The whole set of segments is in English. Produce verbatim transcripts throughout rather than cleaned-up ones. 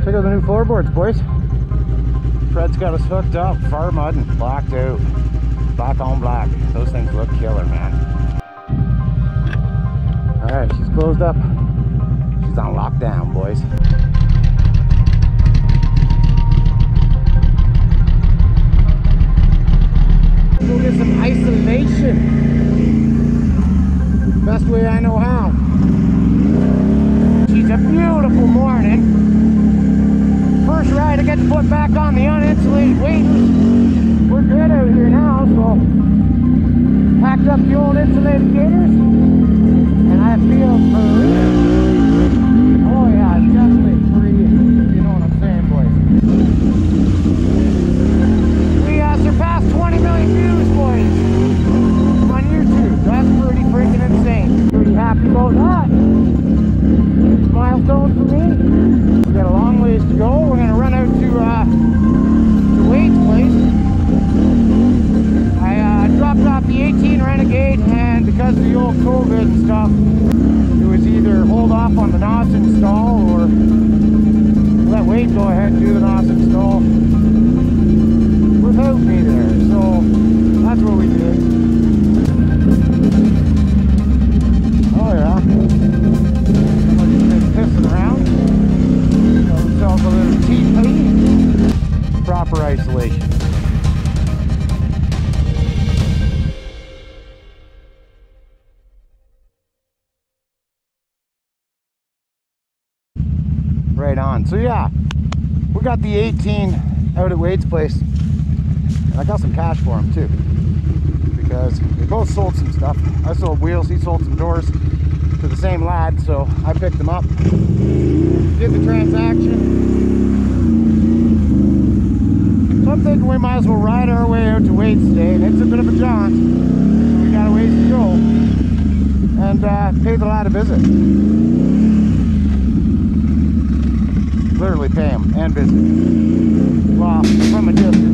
Check out the new floorboards, boys. Fred's got us hooked up, far mud and blacked out. Black on black. Those things look killer, man. Alright, she's closed up. She's on lockdown, boys. Go get some isolation. Best way I know how. She's a beautiful morning. First ride I get to put back on the uninsulated waders. We're good out here now, so packed up the old insulated gators, and I feel free. Oh yeah, it's definitely free, you know what I'm saying, boys. We uh, surpassed twenty million views, boys, on YouTube. That's pretty freaking insane. Pretty happy about that. Milestone for me. We got a long ways to go. We're gonna run out to uh, the Wade's place. I uh, dropped off the eighteen Renegade, and because of the old COVID and stuff, it was either hold off on the N O S install or let Wade go ahead and do the N O S install without me there. So that's what we did. Oh yeah. Pissing around. Got ourselves a little teepee. Proper isolation. Right on. So yeah, we got the eighteen out at Wade's place, and I got some cash for him too, because we both sold some stuff. I sold wheels, he sold some doors to the same lad, so I picked them up, did the transaction. So I'm thinking we might as well ride our way out to Wade's today, and it's a bit of a jaunt, so we got a ways to go, and uh, pay the lad a visit. Literally pay him and visit. Well, from a distance.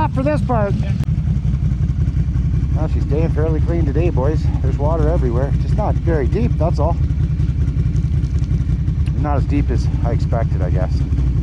off for this part. Well, she's staying fairly clean today, boys. There's water everywhere. Just not very deep, that's all. Not as deep as I expected, I guess.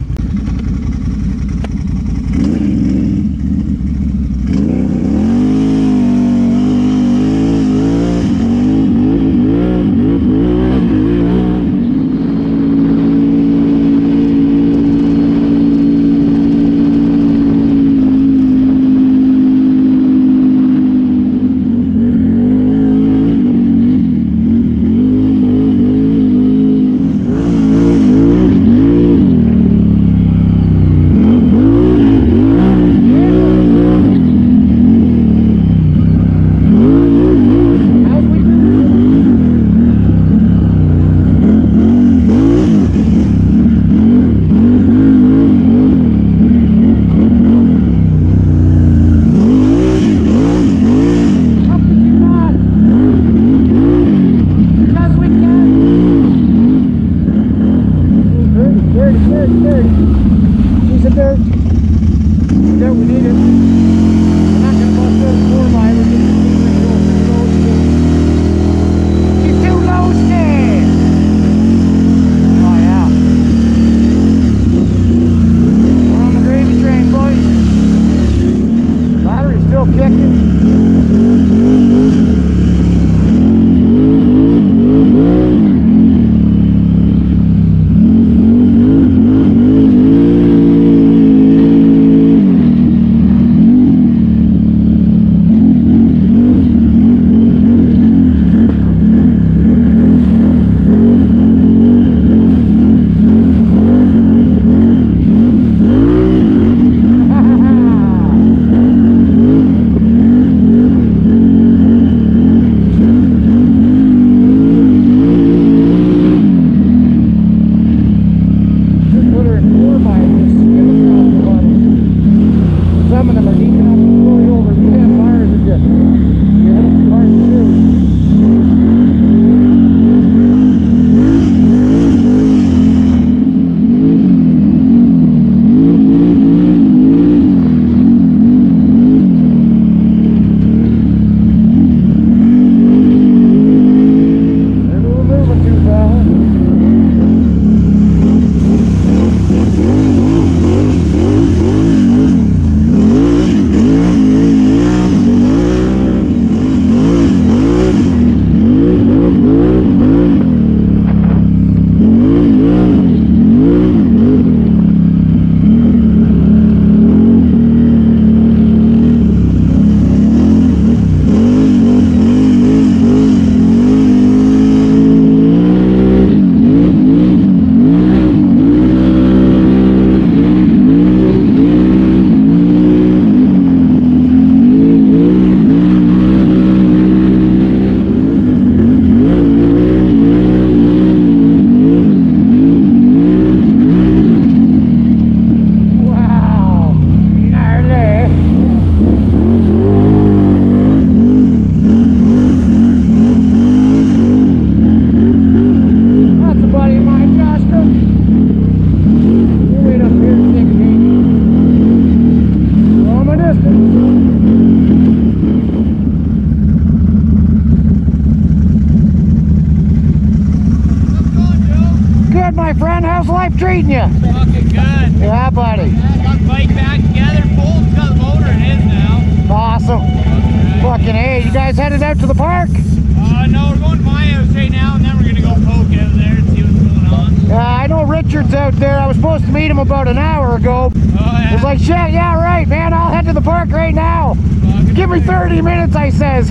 Treating you? Fucking good. Yeah, buddy. Yeah, got the bike back together, full, got the motor in it now. Awesome. Okay. Fucking hey, you guys headed out to the park? Uh, no, we're going to my house right now, and then we're gonna go poke out there and see what's going on. Yeah, I know Richard's out there. I was supposed to meet him about an hour ago. Oh yeah. I was like, shit, yeah, right, man. I'll head to the park right now. Fucking Give me thirty minutes, I says.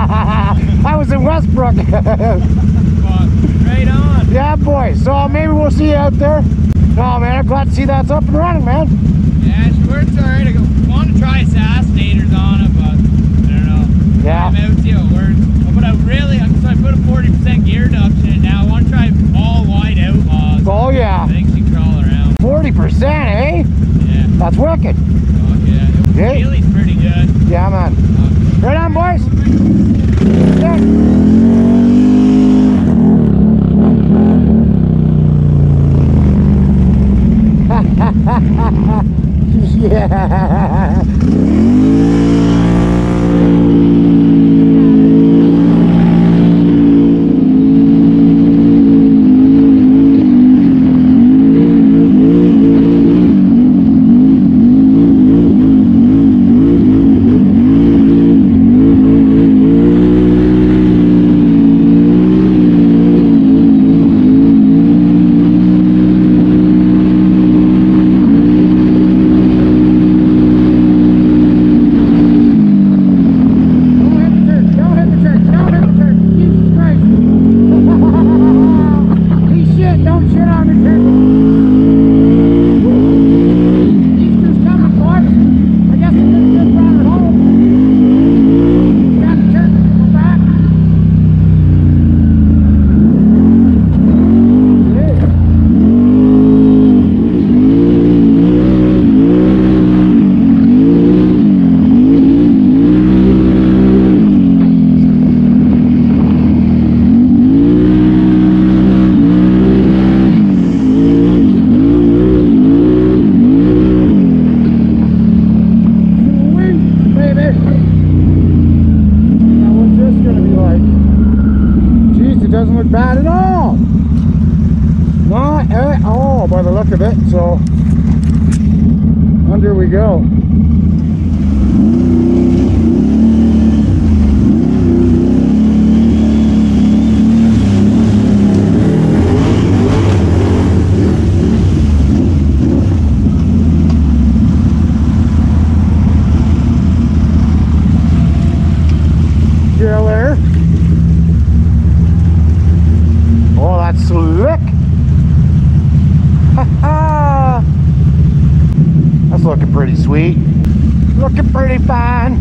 I was in Westbrook. Right on. Yeah, boy. So maybe we'll see you out there. No, man, I'm glad to see that's up and running, man. Yeah, she works alright. I go, want to try assassinators on it, but I don't know. Yeah. I'm out, see how it works. But I really, so I put a forty percent gear reduction in now. I want to try all wide outlaws. Oh, yeah. I think she can crawl around. forty percent, eh? Yeah. That's wicked. Oh, yeah. The Yeah. wheelie's pretty good. Yeah, man. Uh, Right on, boys. Yeah. Yeah. Bad at all. Not at all by the look of it. So under we go. Killer. Oh, that's slick. That's looking pretty sweet. Looking pretty fine.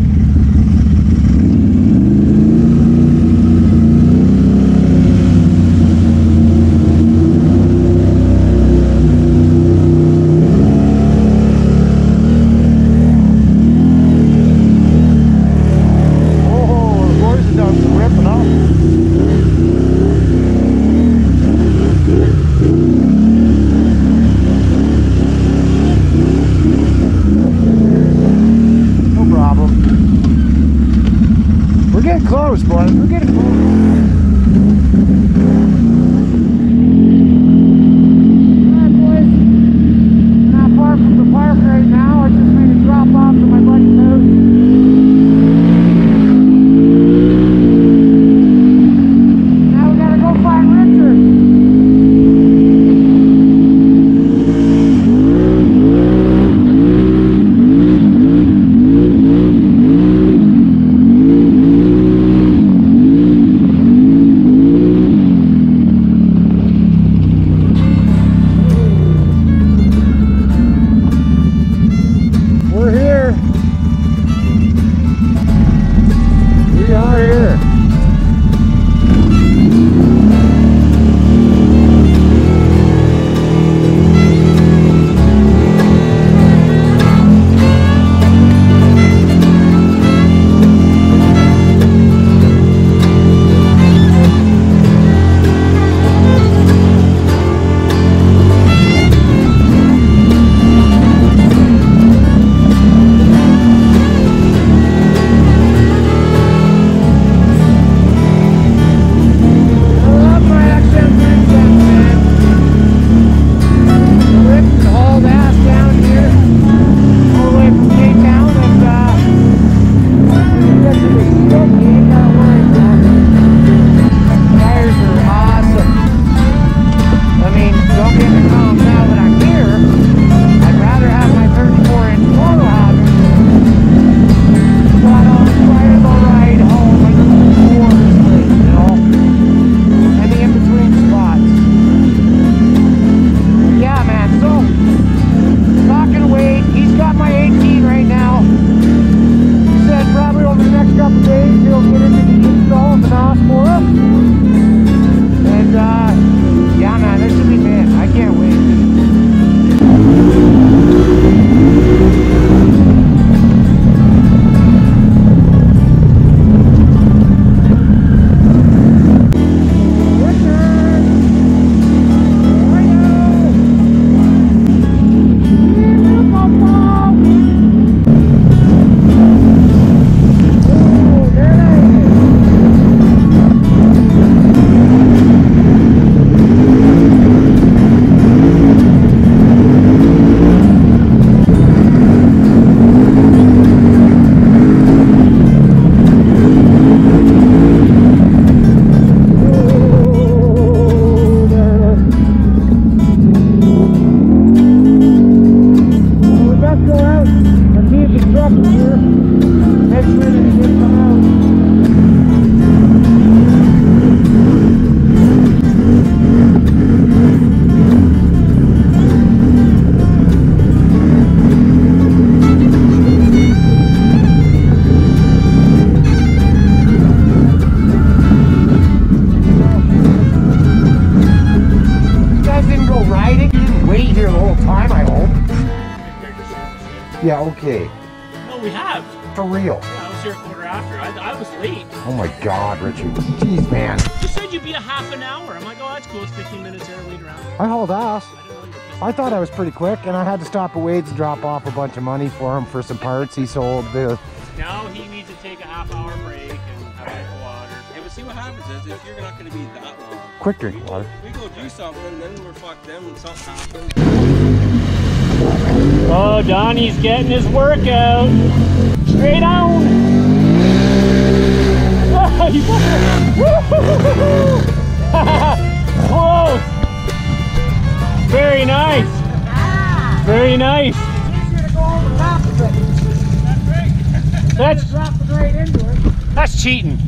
Oh, the boys have done some ripping up. No problem. Yeah, okay. No, we have. For real. Yeah, I was here a quarter after. I, I was late. Oh my God, Richie. Jeez, man. You said you'd be a half an hour. I'm like, oh, that's cool. It's fifteen minutes early around. I hauled ass. I didn't know you were I thought I was pretty quick, and I had to stop at Wade's to drop off a bunch of money for him for some parts he sold. The Now he needs to take a half hour break and have a water. Hey, but see what happens is if you're not going to be that long. quick drink water. We go do something, then we're fucked them when something happens. Oh, Donnie's getting his workout. Straight on. Whoa. Very nice. Very nice. That's that's cheating.